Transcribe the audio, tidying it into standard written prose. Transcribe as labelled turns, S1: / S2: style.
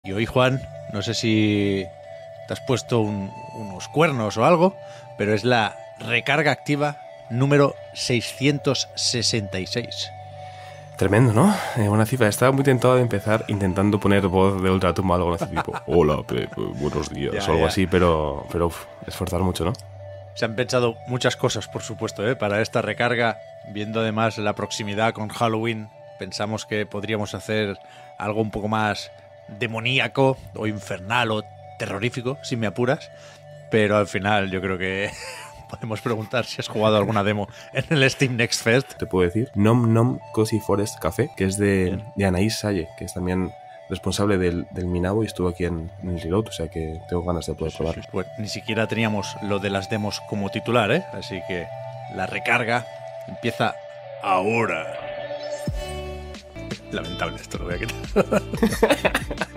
S1: Y hoy, Juan, no sé si te has puesto unos cuernos o algo, pero es la recarga activa número 666.
S2: Tremendo, ¿no? Una cifra. Estaba muy tentado de empezar intentando poner voz de ultratumba o algo así, tipo, hola, buenos días, o algo así, pero esforzar mucho, ¿no?
S1: Se han pensado muchas cosas, por supuesto, para esta recarga. Viendo además la proximidad con Halloween, pensamos que podríamos hacer algo un poco más demoníaco o infernal o terrorífico, si me apuras. Pero al final yo creo que podemos preguntar si has jugado alguna demo en el Steam Next Fest.
S2: Te puedo decir Nom Nom Cozy Forest Café, que es de Anaïs Salle, que es también responsable del Minabo y estuvo aquí en el Reload, o sea que tengo ganas de poder probarlo.
S1: Pues ni siquiera teníamos lo de las demos como titular, así que la recarga empieza ahora. Lamentable esto, lo voy a quitar.